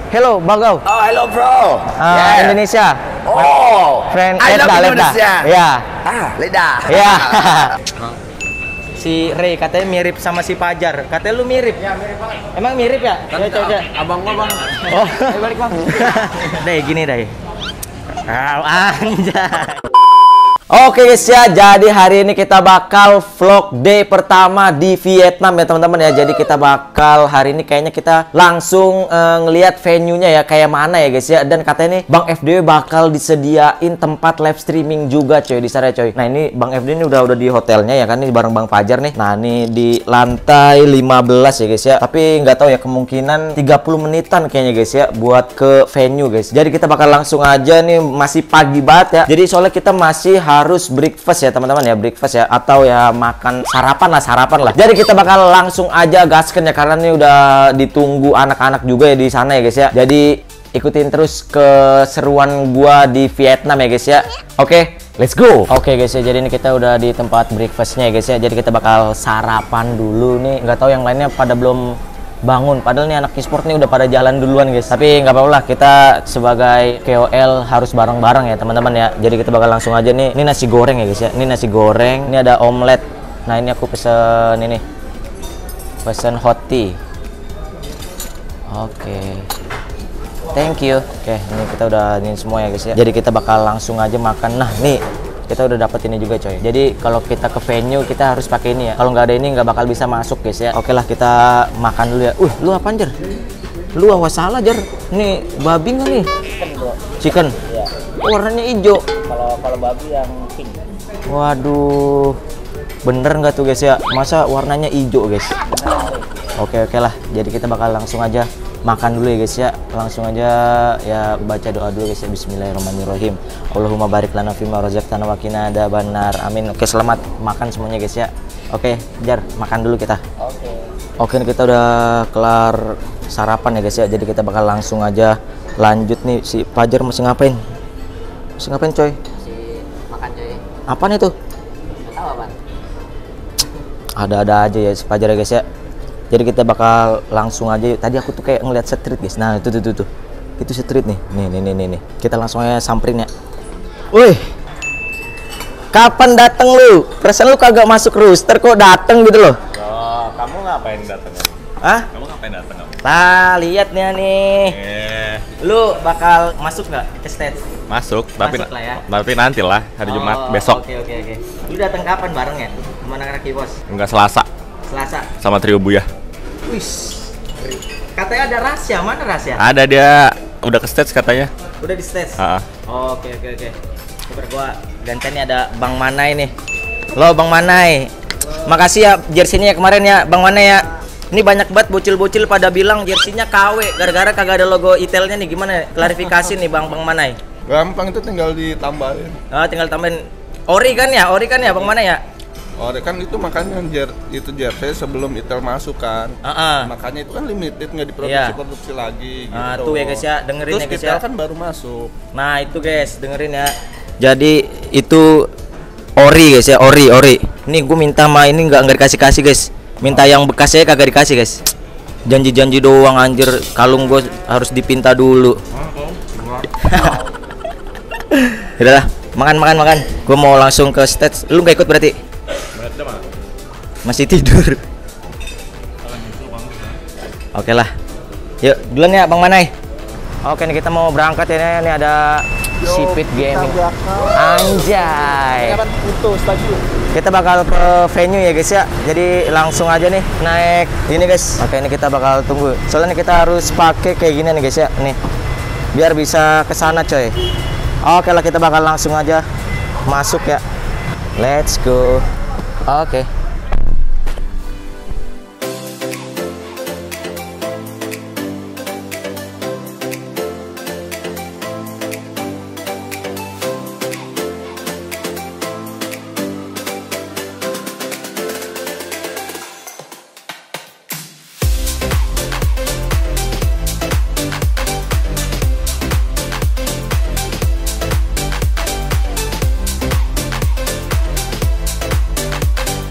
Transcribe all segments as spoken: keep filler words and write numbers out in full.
Hello, Bagau. Oh, hello bro. Uh, yeah. Indonesia. Oh, friend I Leda, love Leda. Indonesia. Ya. Ah, Leda. Ya. Si Ray katanya mirip sama si Pajar. Katanya lu mirip. Ya, mirip banget. Emang mirip ya? Kan ya, coba. abang gua, Bang. Oh, ayo balik, Bang. Dai, gini, Dai. Ah, anjay. Oke guys ya, jadi hari ini kita bakal vlog day pertama di Vietnam ya teman-teman ya. Jadi kita bakal hari ini kayaknya kita langsung uh, ngelihat venue-nya ya kayak mana ya guys ya. Dan katanya nih Bang F D W bakal disediain tempat live streaming juga coy di sana coy. Nah ini Bang F D W ini udah udah di hotelnya ya kan, ini bareng Bang Fajar nih. Nah ini di lantai lima belas ya guys ya. Tapi nggak tahu ya, kemungkinan tiga puluh menitan kayaknya guys ya buat ke venue guys. Jadi kita bakal langsung aja nih, masih pagi banget ya. Jadi soalnya kita masih harus breakfast ya teman-teman ya, breakfast ya, atau ya makan sarapan lah, sarapan lah. Jadi kita bakal langsung aja gasken ya, karena ini udah ditunggu anak-anak juga ya di sana ya guys ya. Jadi ikutin terus keseruan gua di Vietnam ya guys ya. Oke, let's go. Oke guys ya, jadi ini kita udah di tempat breakfastnya ya guys ya. Jadi kita bakal sarapan dulu nih. Nggak tahu yang lainnya pada belum bangun, padahal nih anak e-sport nih udah pada jalan duluan guys. Tapi nggak apa-apa lah, kita sebagai K O L harus bareng-bareng ya teman-teman ya. Jadi kita bakal langsung aja nih. Ini nasi goreng ya guys ya. Ini nasi goreng, ini ada omelet. Nah ini aku pesen ini, pesen hot tea. Oke, thank you. Oke, ini kita udah ini semua ya guys ya. Jadi kita bakal langsung aja makan. Nah nih kita udah dapet ini juga coy. Jadi kalau kita ke venue kita harus pakai ini ya. Kalau nggak ada ini nggak bakal bisa masuk guys ya. Oke lah, kita makan dulu ya. Uh, lu apaan Jar? Lu awas salah Jar. Nih babi nggak nih? Chicken bro. Chicken. Iya. Oh, warnanya hijau. Kalau kalau babi yang pink. Waduh, bener nggak tuh guys ya? Masa warnanya hijau guys? Oke oke lah. Jadi kita bakal langsung aja makan dulu ya guys ya. Langsung aja ya baca doa dulu guys ya. Bismillahirrahmanirrahim. Allahumma barik lana fima razaqtana wa qina adzabannar. Amin. Oke, selamat makan semuanya guys ya. Oke, Jar, makan dulu kita. Oke. Oke, kita udah kelar sarapan ya guys ya. Jadi kita bakal langsung aja lanjut nih. Si Fajar masih ngapain? Masih ngapain coy? Masih makan coy. Apaan itu? Nggak tahu apa. Ada-ada aja ya si Fajar ya guys ya. Jadi kita bakal langsung aja. Tadi aku tuh kayak ngeliat street guys. Nah itu tuh tuh tuh. Itu street nih. Nih nih nih nih. nih. Kita langsung aja samperin ya. Wih, kapan dateng lu? Perasaan lu kagak masuk rooster kok dateng gitu loh. Oh, kamu ngapain dateng? Hah? Kamu ngapain dateng? Nah, lihat nih nih. Eh, Lu bakal masuk nggak ke stage? masuk, tapi Masuk lah ya. tapi nanti lah hari Jumat Oh, besok. Oke oke oke. Lu datang kapan bareng ya? Kemana anak Kibos? Enggak, Selasa Selasa. sama Trio Buya. Wih. Katanya ada rahasia, mana rahasia? Ada, dia udah ke stage katanya. Udah di stage. Ah, Oh, oke oke oke. Super, gua gantian nih, ada Bang Manai nih. Lo Bang Manai. Makasih ya jersinya kemarin ya Bang Manai ya. Ini banyak banget bocil-bocil pada bilang jersinya K W gara-gara kagak ada logo Itelnya nih. Gimana klarifikasi nih Bang Bang Manai? Gampang, itu tinggal ditambahin. Oh, tinggal tambahin ori kan ya? Ori kan ya Bang Manai ya? Oh, kan itu makanya jer itu jersey sebelum Itel masuk kan. Heeh. Makanya itu kan limited, nggak Iya. diproduksi-produksi lagi gitu. Nah, tuh ya guys ya, dengerin Terus ya guys Itel ya. kan baru masuk. Nah, itu guys, dengerin ya. Jadi itu ori guys ya, ori, ori. Nih gue minta mah ini nggak nggak dikasih-kasih guys. Minta yang bekasnya kagak dikasih guys. Janji-janji doang anjir, kalung gue harus dipinta dulu. Udah lah, makan makan makan. Gue mau langsung ke stage. Lu nggak ikut berarti? Masih tidur. Oke lah. Yuk, duluan ya Bang Manai. Oke nih kita mau berangkat ya. Ini ada Sipit Gaming. Anjay. Kita bakal ke venue ya guys ya. Jadi langsung aja nih naik ini guys. Oke, ini kita bakal tunggu. Soalnya kita harus pakai kayak gini nih guys ya. Nih. Biar bisa ke sana coy. Oke lah, kita bakal langsung aja masuk ya. Let's go. Oke.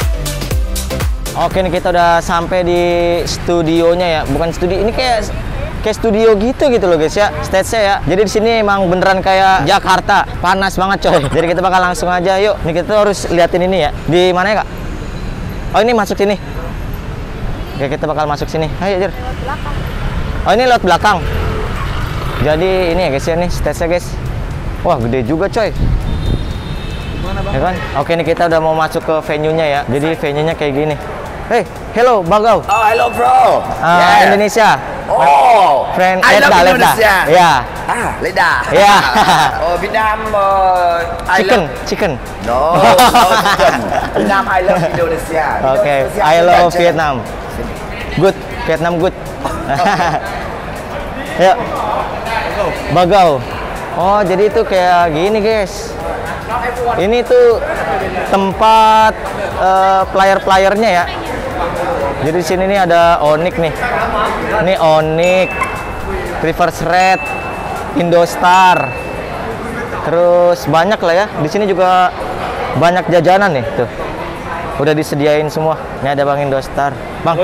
Oke, nih kita udah sampai di studionya ya. Bukan studi, ini kayak kayak studio gitu gitu loh guys ya, stage-nya ya. Jadi di sini emang beneran kayak Jakarta, panas banget coy. Jadi kita bakal langsung aja yuk. Nih kita harus liatin ini ya. Di mana ya kak? Oh ini masuk sini. Oke kita bakal masuk sini. Ayo Jer. Oh ini lewat belakang. Jadi ini ya guys ya, nih stage-nya guys. Wah gede juga coy. Ya kan? Oke nih kita udah mau masuk ke venue-nya ya. Jadi venue-nya kayak gini. Hey, hello Bagau. Oh, hello bro. Uh, Yeah. Indonesia. Oh, Friend, I love Leda, Leda. Indonesia. Ya. Ah, Leda. Ya. Oh, Vietnam. Uh, I Chicken, love. chicken. No, no chicken. Vietnam, I love Indonesia. Oke, Indonesia I love culture. Vietnam. Good, Vietnam good. Yuk. Bagau. Oh, jadi itu kayak gini, guys. Ini tuh tempat uh, player-playernya ya. Jadi di sini nih ada Onyx nih. Ini Onyx, Reverse Red, Indostar. Terus banyak lah ya. Di sini juga banyak jajanan nih tuh. Udah disediain semua. Ini ada Bang Indostar. Bang.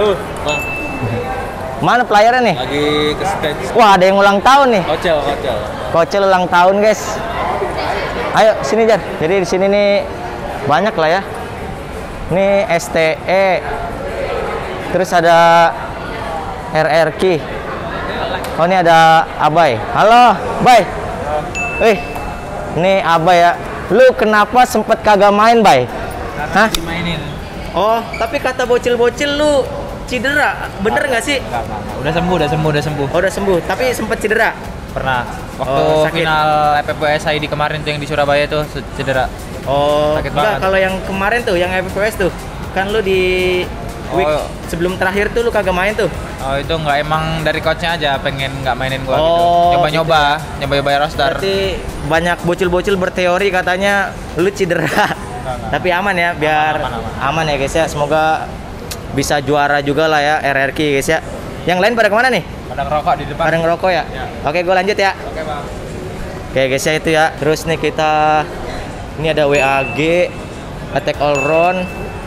Mana playernya nih? Lagi ke stage. Wah, ada yang ulang tahun nih. Kocel, kocel. Kocel ulang tahun, guys. Ayo sini Jan. Jadi di sini nih banyak lah ya. Ini S T E. Terus ada R R Q. Oh ini ada Abai. Halo, Bay. Wih, ini Abai ya. Lu kenapa sempet kagak main, Bay? Hah? Dimainin. Oh, tapi kata bocil-bocil lu cedera. Bener nggak sih? Enggak, enggak, enggak. Udah sembuh, udah sembuh, udah sembuh. Oh, udah sembuh, tapi sempet cedera. Pernah. Waktu Oh, sakit. final F P S I D kemarin tuh yang di Surabaya tuh cedera. Oh, Sakit enggak, banget. kalau yang kemarin tuh, yang F P S tuh, kan lu di week Oh. sebelum terakhir tuh lu kagak main tuh. Oh itu nggak, emang dari coachnya aja pengen nggak mainin gua Oh, gitu. Nyoba-nyoba, nyoba-nyoba roster. Berarti banyak bocil-bocil berteori katanya lu cedera. enggak. Tapi aman ya, biar Aman, aman, aman ya guys ya. Semoga bisa juara juga lah ya R R Q guys ya. Yang lain pada kemana nih? Pada ngerokok di depan. Pada ngerokok ya? Ya. Oke, gue lanjut ya. Oke bang. Oke guys ya itu ya. Terus nih kita ini ada W A G, Attack All Round.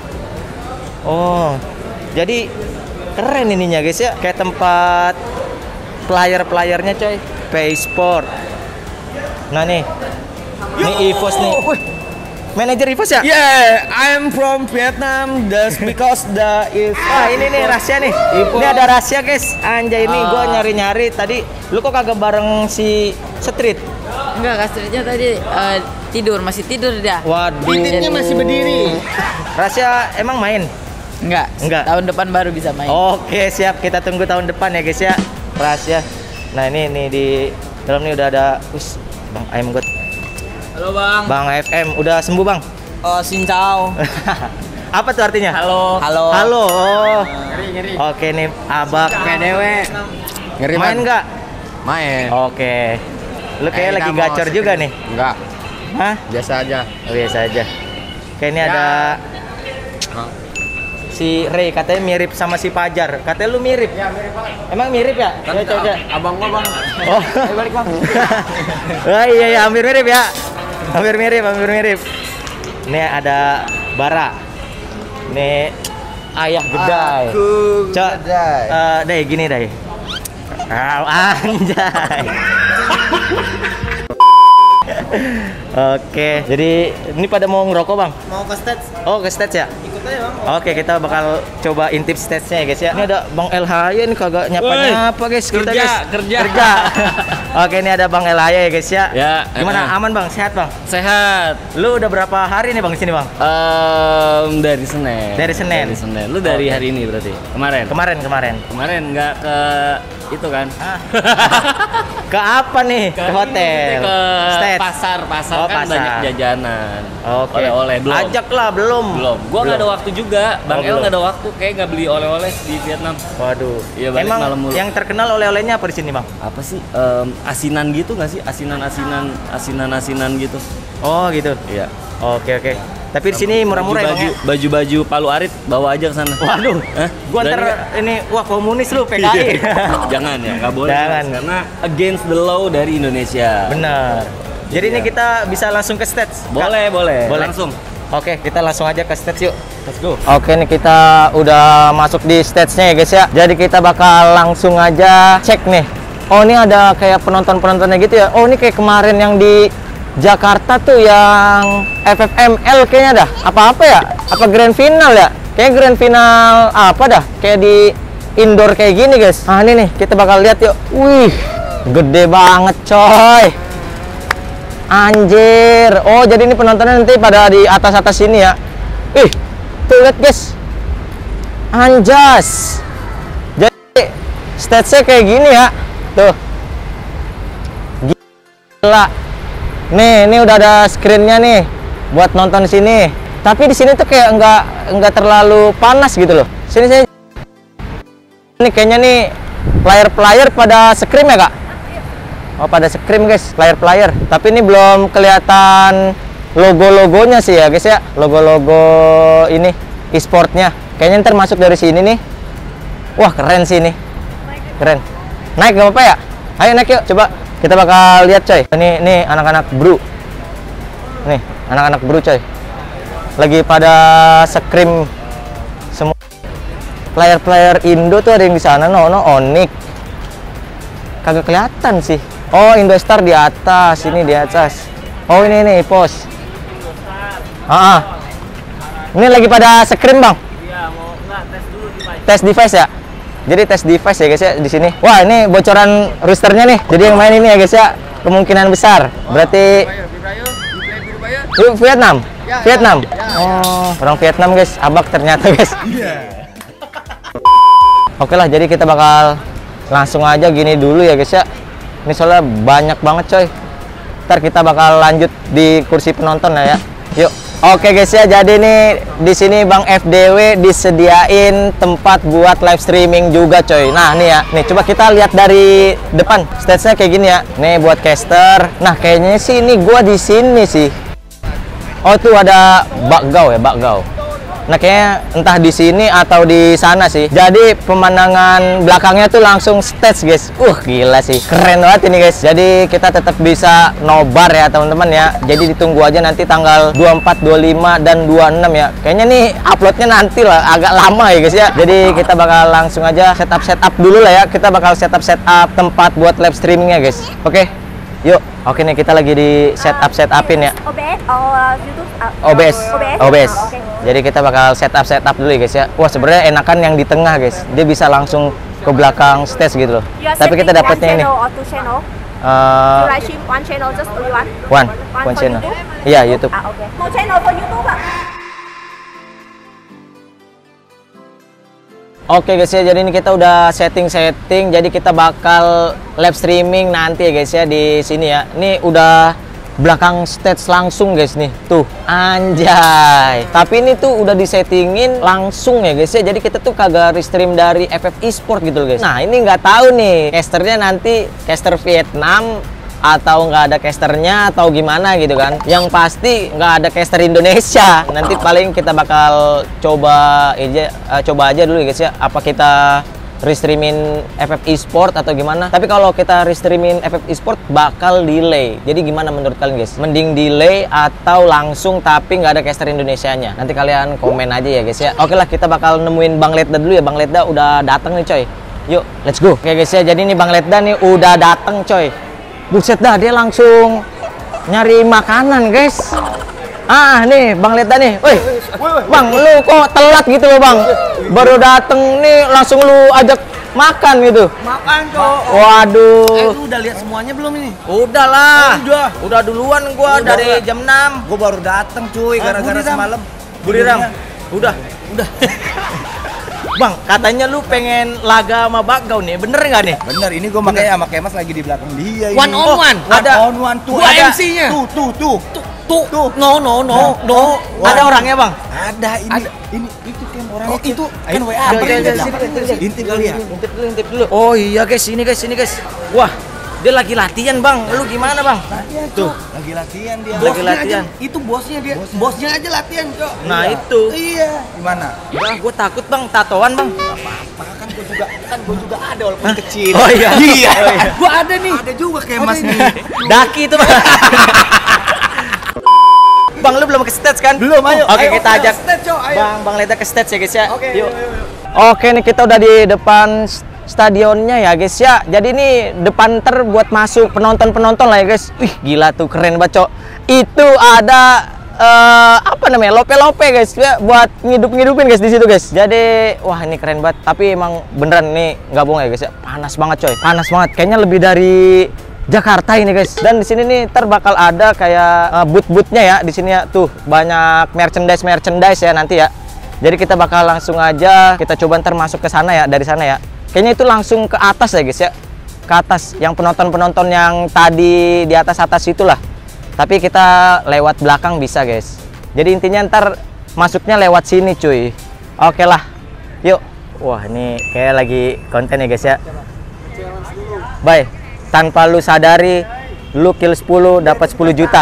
Oh, jadi keren ininya guys ya. Kayak tempat player-playernya coy. Pay Sport. Nah nih, ini EVOS nih. Manajer EVOS ya? Yeah, I'm from Vietnam. Just because the is. Ah ini nih rahasia nih. Ini ada rahasia guys. Anjay ini gua nyari-nyari tadi. Lu kok kagak bareng si Street? Enggak, kasurnya tadi eh, tidur, masih tidur dia. Waduh. Titiknya masih berdiri. Rahasia emang main? Enggak, Enggak. tahun depan baru bisa main. Oke siap, kita tunggu tahun depan ya guys ya. Rahasia. Nah ini nih di dalam nih udah ada us Bang Ayam God. Halo bang. Bang F M udah sembuh Bang? Oh, sincau. Apa tuh artinya? Halo. Halo. Halo. Oh. Ngeri ngeri. Oke nih Abak. P D W. Ngeri Main nggak? Main. Oke. Lu kayak Eh, lagi nggak mau gacor sih. juga nih. Enggak, Hah? biasa aja. Oh, biasa aja. Kayak ini Ya. ada si Ray katanya mirip sama si Pajar. Katanya lu mirip. Ya, mirip banget. Emang mirip ya? Kan Ya, coba, coba. abang gua, Bang. Oh. balik, Bang. Oh iya iya hampir mirip ya. Hampir mirip, hampir mirip. Ini ada Bara. Ini ayah gedai. Aku Cok, gedai. eh, deh gini deh. Ah, anjay. Oke, jadi ini pada mau ngerokok bang? Mau ke stage? Oh ke stage ya? Ikut aja, Bang. Oke, kita bakal coba intip stage-nya ya guys ya. Ini ada Bang El Haya nih kagak nyapa-nyapa guys. Kita kerja, guys. kerja. Kerja. Oke, ini ada Bang El Haya ya guys ya. Ya, Gimana? eh. Aman Bang? Sehat Bang? Sehat. Lu udah berapa hari nih Bang di sini Bang? Em, dari Senin. Dari Senin? Dari Senin. Lu dari Oke. hari ini berarti? Kemarin. Kemarin, kemarin. Kemarin nggak ke itu kan? Ah. Ke apa nih? Ke, hotel. Ke Stage. pasar, pasar Oh, kan pasar. banyak jajanan. Oke. Oleh-oleh belum. Ajaklah belum. Belum. Gua nggak ada waktu juga. Bang Oh, El belum. nggak ada waktu. Kayak nggak beli oleh-oleh di Vietnam. Waduh. Iya, balik Emang malam mulu. yang terkenal oleh-olehnya apa di sini Bang? Apa sih? Em, asinan gitu nggak sih? Asinan-asinan, asinan-asinan gitu. Oh gitu. Iya. Oke oke. Tapi di sini murah-murah ya Bang baju, ya? baju-baju Palu Arit bawa aja ke sana. Waduh. Hah? Gua Berani ntar nggak? ini wah komunis lu P K I. Jangan ya, nggak boleh. Jangan. Mas, karena against the law dari Indonesia. Benar. Jadi ini Iya. kita bisa langsung ke stage. Boleh, boleh. Boleh. Langsung. Oke, kita langsung aja ke stage yuk. Let's go. Oke, nih kita udah masuk di stage-nya ya guys ya. Jadi kita bakal langsung aja cek nih Oh, ini ada kayak penonton-penontonnya gitu ya. Oh, ini kayak kemarin yang di Jakarta tuh yang F F M L kayaknya dah. Apa-apa ya? Apa grand final ya? Kayak grand final apa dah? Kayak di indoor kayak gini, guys. Nah, ini nih kita bakal lihat yuk. Wih, gede banget, coy. Anjir. Oh, jadi ini penontonnya nanti pada di atas-atas sini ya. Ih, tuh lihat, guys. Anjas. Jadi stage-nya kayak gini ya. Tuh. Gila. Nih, ini udah ada screen-nya nih buat nonton di sini. Tapi di sini tuh kayak nggak nggak terlalu panas gitu loh. Sini saya. Ini kayaknya nih player-player pada scream ya, Kak? Oh, pada scream, guys, player-player. Tapi ini belum kelihatan logo-logonya sih ya, guys ya. Logo-logo ini e-sportnya. Kayaknya ntar masuk dari sini nih. Wah, keren sih ini. Keren. Naik gak apa-apa ya? Ayo naik yuk, coba. Kita bakal lihat, coy. Ini nih anak-anak bro. Nih, anak-anak bro, coy. Lagi pada scream semua. Player-player Indo tuh ada yang di sana, no, no, Onyx. Kagak kelihatan sih. Oh, Indostar di atas, ini di atas. Oh, ini nih, pos. Ah, ah. Ini lagi pada screen, Bang. Iya, mau enggak tes dulu device. Tes device ya? Jadi tes device ya, guys ya, di sini. Wah, ini bocoran roosternya nih. Jadi yang main ini ya, guys ya, kemungkinan besar. Berarti Yuk, Vietnam. Vietnam. Oh, orang Vietnam, guys. Abak ternyata, guys. Oke lah, jadi kita bakal langsung aja gini dulu ya, guys ya. Ini soalnya banyak banget, coy. Ntar kita bakal lanjut di kursi penonton ya. Yuk. Oke, guys ya, jadi nih di sini Bang F D W disediain tempat buat live streaming juga, coy. Nah, nih ya. Nih coba kita lihat dari depan. Stage-nya kayak gini ya. Nih buat caster. Nah, kayaknya sih ini gua di sini sih. Oh, tuh ada bakgau ya, bakgau. Nah, kayaknya entah di sini atau di sana sih. Jadi pemandangan belakangnya tuh langsung stage, guys. Uh, gila sih. Keren banget ini, guys. Jadi kita tetap bisa nobar ya, teman-teman ya. Jadi ditunggu aja nanti tanggal dua puluh empat, dua puluh lima dan dua puluh enam ya. Kayaknya nih uploadnya nanti lah, agak lama ya, guys ya. Jadi kita bakal langsung aja setup setup dulu lah ya. Kita bakal setup setup tempat buat live streamingnya, guys. Oke. Yuk. Oke nih, kita lagi di setup setupin ya. O B S atau YouTube? O B S. O B S. Oh, okay. Jadi kita bakal setup setup dulu ya, guys ya. Wah, sebenarnya enakan yang di tengah, guys. Dia bisa langsung ke belakang stage gitu loh. Tapi kita dapatnya ini. Or two channel? Uh, you live stream one channel, just only one? One. One, One for channel. YouTube? Iya, YouTube. Ah, okay. No channel for YouTube, Pak. Oke, guys ya, jadi ini kita udah setting-setting. Jadi kita bakal live streaming nanti ya, guys ya, di sini ya. Ini udah belakang stage langsung, guys nih. Tuh, anjay. Tapi ini tuh udah disettingin langsung ya, guys ya. Jadi kita tuh kagak restream dari F F Esport gitu loh, guys. Nah, ini nggak tahu nih casternya nanti caster Vietnam atau nggak ada casternya atau gimana gitu kan. Yang pasti nggak ada caster Indonesia. Nanti paling kita bakal coba aja uh, coba aja dulu, guys ya, apa kita restreamin F F Esport atau gimana. Tapi kalau kita restreamin F F Esport bakal delay. Jadi gimana menurut kalian, guys? Mending delay atau langsung tapi nggak ada caster Indonesianya? Nanti kalian komen aja ya, guys ya. Oke lah, kita bakal nemuin Bang Ledda dulu ya. Bang Ledda udah datang nih, coy. Yuk, let's go. Oke, guys ya, jadi nih Bang Ledda nih udah datang, coy. Buset dah, dia langsung nyari makanan, guys. Ah, nih Bang Ledda nih. Woi, Bang, lu kok telat gitu loh, Bang? Baru dateng nih langsung lu ajak makan gitu. Makan, Cok. Waduh. Eh, lu udah lihat semuanya belum ini? Udah lah. Oh, udah. Udah duluan gua Udah, dari udah. jam enam. Gua baru dateng, cuy, Ah, gara-gara Buriram. semalam. Buriram. Udah, udah. Bang, katanya lu pengen laga sama Bakgau nih, bener nggak nih? Bener, ini gua makanya sama Kemas lagi di belakang dia ini. One on one? One Ada- on one tuh. Gua ada. M C-nya. Tuh, tuh, tuh. Tuh, tuh, no, no, no, no. Wah. Ada orangnya, Bang? Ada ini. Ini itu kan orangnya. Oh, itu kan W A. Ya, Apa ya, ini? ya, sini, sini, sini. Intip kali ya. Intip dulu, intip dulu. Oh iya, guys, ini guys, ini guys. Wah, dia lagi latihan, Bang. Lu gimana, Bang? Latihan, Tuh. Cok. Lagi latihan dia. Lagi Bosnya latihan. aja, itu bosnya dia. Bosnya aja latihan, Cok. Nah, Iya. itu. Iya. Gimana? Wah, gue takut, Bang, tatoan, Bang. Apa kan gua juga kan gua juga ada walaupun kecil. Oh iya. Iya. Oh, iya. Gua ada nih. Ada juga Kemas nih. Daki itu, Bang. Bang, lu belum ke stage kan? Belum, ayo. Oke, Ayo, kita ayo, ajak stage, Cok, ayo. Bang Bang Ledda ke stage ya, guys ya. Oke, Yuk. yuk, yuk, yuk. Oke nih, kita udah di depan stadionnya ya guys ya. Jadi ini depan ter buat masuk penonton-penonton lah ya guys. Wih gila tuh, keren banget cok. Itu ada uh, apa namanya, lope-lope guys ya, buat ngidup-ngidupin guys di situ guys. Jadi wah ini keren banget. Tapi emang beneran nih nggak bohong ya guys ya, panas banget coy, panas banget. Kayaknya lebih dari Jakarta ini guys. Dan di sini nih ter bakal ada kayak uh, booth-boothnya ya di sini ya. Tuh banyak merchandise merchandise ya nanti ya. Jadi kita bakal langsung aja kita coba ntar masuk ke sana ya, dari sana ya. Kayaknya itu langsung ke atas ya guys ya, ke atas yang penonton-penonton yang tadi di atas-atas itulah. Tapi kita lewat belakang bisa guys. Jadi intinya ntar masuknya lewat sini cuy. Oke lah, yuk. Wah ini kayak lagi konten ya guys ya. Bye. Tanpa lu sadari, lu kill sepuluh dapat sepuluh juta.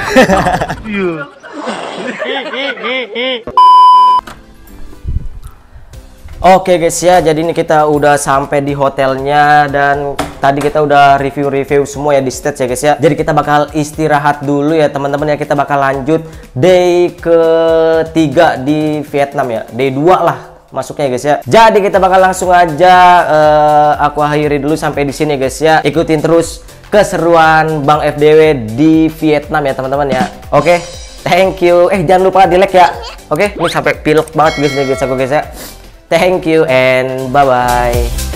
Oke guys ya, jadi ini kita udah sampai di hotelnya dan tadi kita udah review-review semua ya di stage ya guys ya. Jadi kita bakal istirahat dulu ya teman-teman ya. Kita bakal lanjut day ketiga di Vietnam ya, day dua lah masuknya guys ya. Jadi kita bakal langsung aja uh, aku akhiri dulu sampai di sini guys ya. Ikutin terus keseruan Bang F D W di Vietnam ya teman-teman ya. Oke, thank you. Eh jangan lupa di like ya. Oke, ini sampai pilek banget guys nih guys aku guys ya. Thank you and bye bye.